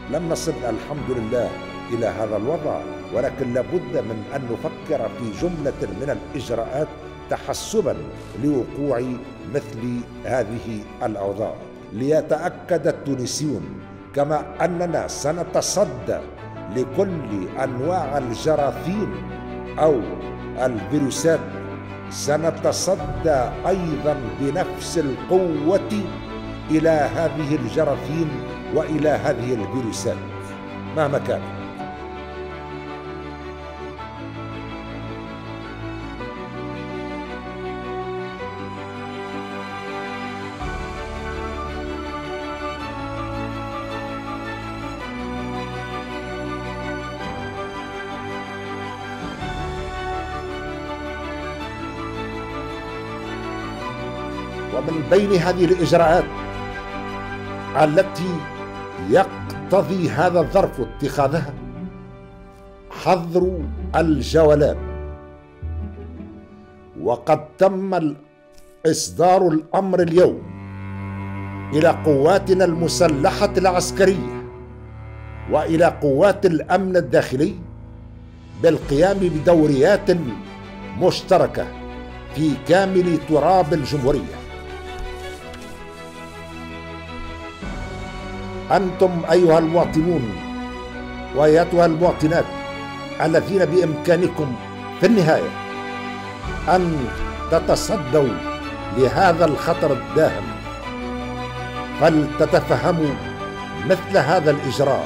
لم نصل الحمد لله إلى هذا الوضع، ولكن لابد من أن نفكر في جملة من الإجراءات تحسبا لوقوع مثل هذه الأوضاع، ليتأكد التونسيون كما أننا سنتصدى لكل أنواع الجراثيم أو الفيروسات، سنتصدى أيضا بنفس القوة إلى هذه الجراثيم وإلى هذه الفيروسات مهما كان. ومن بين هذه الإجراءات التي يقتضي هذا الظرف اتخاذها حظر الجولان، وقد تم إصدار الأمر اليوم إلى قواتنا المسلحة العسكرية وإلى قوات الأمن الداخلي بالقيام بدوريات مشتركة في كامل تراب الجمهورية. أنتم أيها المواطنون وأيتها المواطنات الذين بإمكانكم في النهاية أن تتصدوا لهذا الخطر الداهم، فلتتفهموا مثل هذا الإجراء.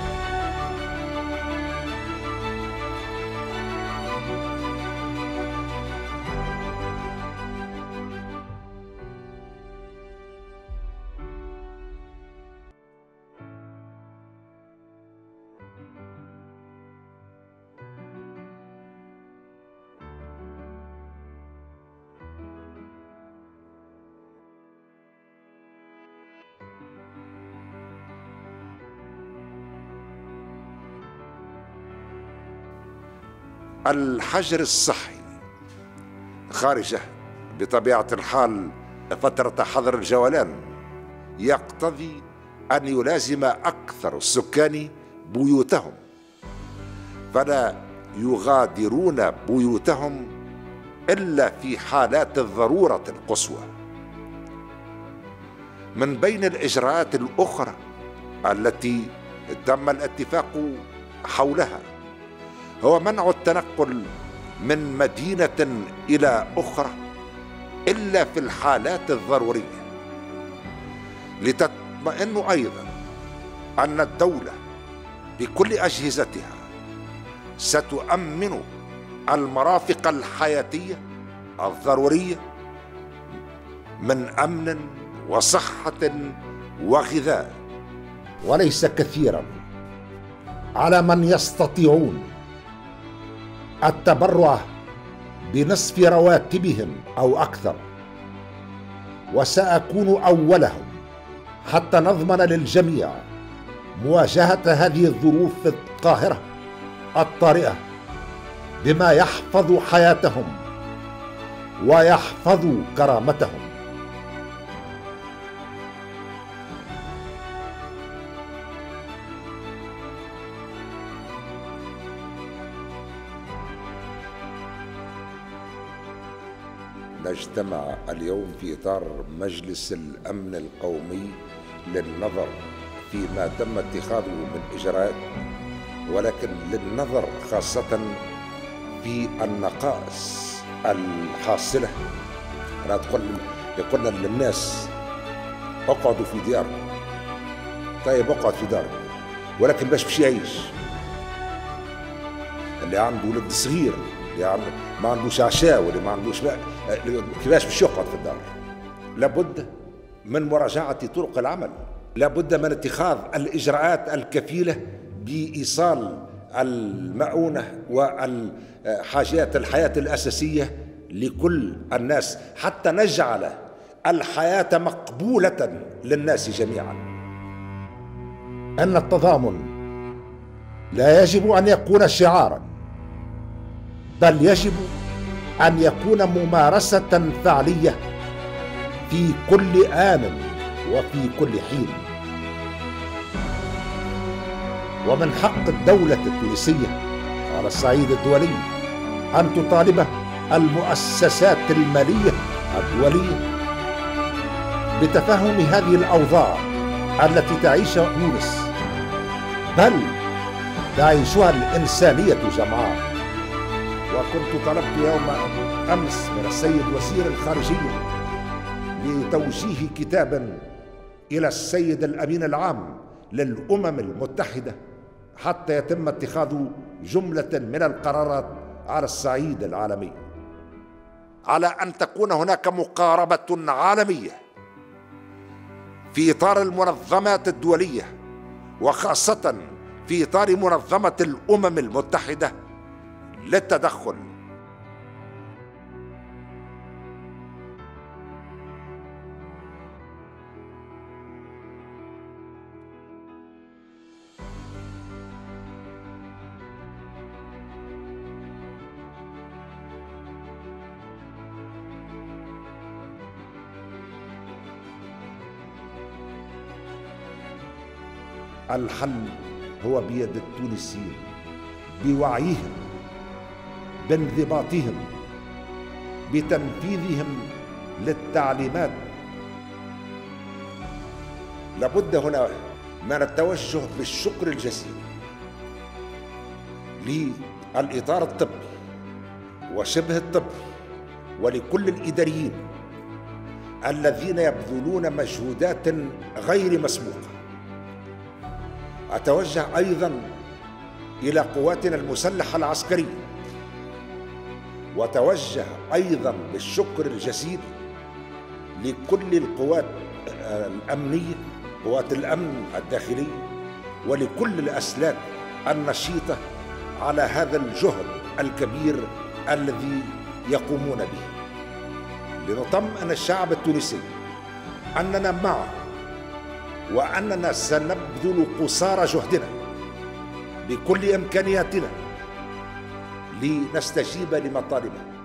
الحجر الصحي خارجه بطبيعة الحال فترة حظر الجولان يقتضي أن يلازم أكثر السكان بيوتهم، فلا يغادرون بيوتهم إلا في حالات الضرورة القصوى. من بين الإجراءات الأخرى التي تم الاتفاق حولها هو منع التنقل من مدينة إلى أخرى إلا في الحالات الضرورية، لتطمئن أيضا أن الدولة بكل أجهزتها ستؤمن المرافق الحياتية الضرورية من أمن وصحة وغذاء. وليس كثيرا على من يستطيعون التبرع بنصف رواتبهم أو أكثر، وسأكون أولهم حتى نضمن للجميع مواجهة هذه الظروف القاهرة الطارئة بما يحفظ حياتهم ويحفظ كرامتهم. نجتمع اليوم في إطار مجلس الأمن القومي للنظر فيما تم اتخاذه من إجراءات، ولكن للنظر خاصة في النقائص الحاصلة. أنا قلنا للناس اقعدوا في دياركم، طيب اقعد في دارك، ولكن باش يعيش. اللي عنده ولد صغير، اللي ما عندوش عشاء، واللي ما عندوش كيفاش باش يقعد في الدار؟ لابد من مراجعة طرق العمل، لابد من اتخاذ الإجراءات الكفيلة بإيصال المؤونة والحاجات الحياة الأساسية لكل الناس حتى نجعل الحياة مقبولة للناس جميعا. أن التضامن لا يجب أن يكون شعارا، بل يجب أن يكون ممارسة فعلية في كل آن وفي كل حين. ومن حق الدولة التونسية على الصعيد الدولي أن تطالب المؤسسات المالية الدولية بتفهم هذه الأوضاع التي تعيشها تونس، بل تعيشها الإنسانية جمعاء. وكنت طلبت يوم أمس من السيد وزير الخارجية لتوجيه كتابا إلى السيد الأمين العام للأمم المتحدة حتى يتم اتخاذ جملة من القرارات على الصعيد العالمي، على أن تكون هناك مقاربة عالمية في إطار المنظمات الدولية، وخاصة في إطار منظمة الأمم المتحدة للتدخل. الحل هو بيد التونسيين، بوعيهم، بانضباطهم، بتنفيذهم للتعليمات. لابد هنا من التوجه بالشكر الجزيل للإطار الطبي وشبه الطبي ولكل الإداريين الذين يبذلون مجهودات غير مسبوقة. أتوجه أيضا إلى قواتنا المسلحة العسكرية، وتوجه أيضا بالشكر الجزيل لكل القوات الأمنية، قوات الأمن الداخلية، ولكل الأسلاك النشيطة على هذا الجهد الكبير الذي يقومون به لنطمئن الشعب التونسي أننا معه، وأننا سنبذل قصارى جهدنا بكل إمكانياتنا لنستجيب لمطالبه.